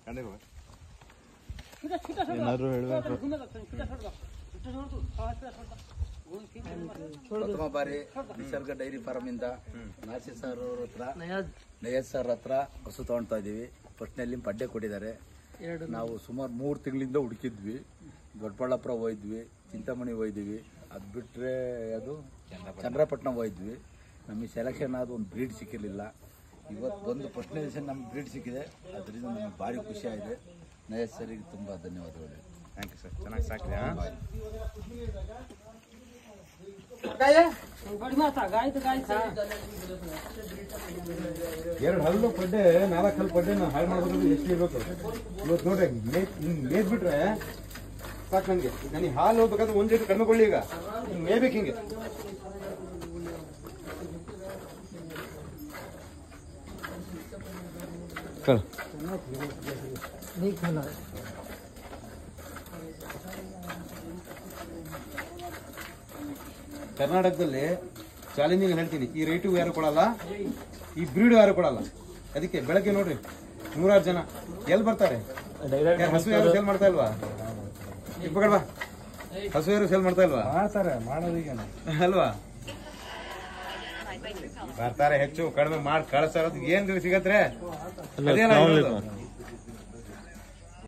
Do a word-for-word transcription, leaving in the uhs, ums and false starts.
ಏನಾದ್ರು ಹೇಳ್ಬೇಕು. ಪ್ರಥಮ ಬಾರಿ ನಿಸರ್ಗ ಡೈರಿ ಫಾರ್ಮ್ ಇಂದ ನಾಸಿ ಸರ್ ಅವ್ರ ಹತ್ರ ನಯಜ್ ಸರ್ ಹತ್ರ ಹಸು ತಗೊಳ್ತಾ ಇದೀವಿ. ಫಸ್ಟ್ನಲ್ಲಿ ಪಡ್ಡೆ ಕೊಟ್ಟಿದ್ದಾರೆ. ನಾವು ಸುಮಾರು ಮೂರು ತಿಂಗಳಿಂದ ಹುಡುಕಿದ್ವಿ. ದೊಡ್ಡಬಳ್ಳಾಪುರ ಹೋಯ್ದ್ವಿ, ಚಿಂತಾಮಣಿ ಹೋಯ್ದ್ವಿ, ಅದು ಬಿಟ್ಟರೆ ಅದು ಚಂದ್ರಪಟ್ಟಣ ಹೋಯ್ದ್ವಿ. ನಮಗೆ ಸೆಲೆಕ್ಷನ್ ಆದ ಒಂದು ಬ್ರೀಡ್ ಸಿಕ್ಕಿರಲಿಲ್ಲ. ಇವತ್ತು ಬಂದು ಫಸ್ಟ್ನೇ ದಿವಸ ನಮ್ಗೆ ಬ್ರೀಡ್ ಸಿಕ್ಕಿದೆ. ಅದರಿಂದ ನಮಗೆ ಭಾರಿ ಖುಷಿ ಆಗಿದೆ. ನಯಜ್ ಸರಿಗೆ ತುಂಬ ಧನ್ಯವಾದಗಳು. Thank you sir. ಚೆನ್ನಾಗಿ ಸಾಕಿದೆ. ಎರಡು ಹಲ್ಲು ಪಡ್ಡೆ ನಾಲ್ಕು ಹಲ್ಲು ಪಡ್ಡೆ ಹಾಳು ಮಾಡೋದ್ರಲ್ಲಿ ಎಷ್ಟು ಇರ್ಬೇಕು ಇವತ್ತು ನೋಡ್ರಿ. ಮೇದ್ ಬಿಟ್ರೆ ಸಾಕು ನನಗೆ. ನನಗೆ ಹಾಲು ಹೋಗ್ಬೇಕಾದ್ರೆ ಒಂದ್ ಲೀಟರ್ ಕಡಿಮೆ ಕೊಳ್ಳಿ. ಈಗ ಮೇಯ್ಬೇಕು ಹಿಂಗೆ. ಕರ್ನಾಟಕದಲ್ಲಿ ಚಾಲೆಂಜಿಂಗ್ ಹೇಳ್ತೀನಿ, ಈ ರೇಟು ಯಾರು ಕೊಡಲ್ಲ, ಈ ಬ್ರೀಡ್ ಯಾರು ಕೊಡಲ್ಲ. ಅದಕ್ಕೆ ಬೆಳಗ್ಗೆ ನೋಡ್ರಿ ನೂರಾರು ಜನ ಎಲ್ಲಿ ಬರ್ತಾರೆ. ಹಸು ಯಾರು ಸೇಲ್ ಮಾಡ್ತಾ ಇಲ್ವಾ? ಇಪ್ಪಗಡ್ವಾ ಹಸು ಯಾರು ಸೇಲ್ ಮಾಡ್ತಾ ಇಲ್ವಾ? ಮಾಡ್ತಾರೆ, ಮಾಡೋದೀಗ ಅಲ್ವಾ? ಬರ್ತಾರೆ, ಹೆಚ್ಚು ಕಡಿಮೆ ಮಾಡಿ ಕಳಿಸ್ತಾರ. ಏನ್ ಸಿಗತ್ರೆ?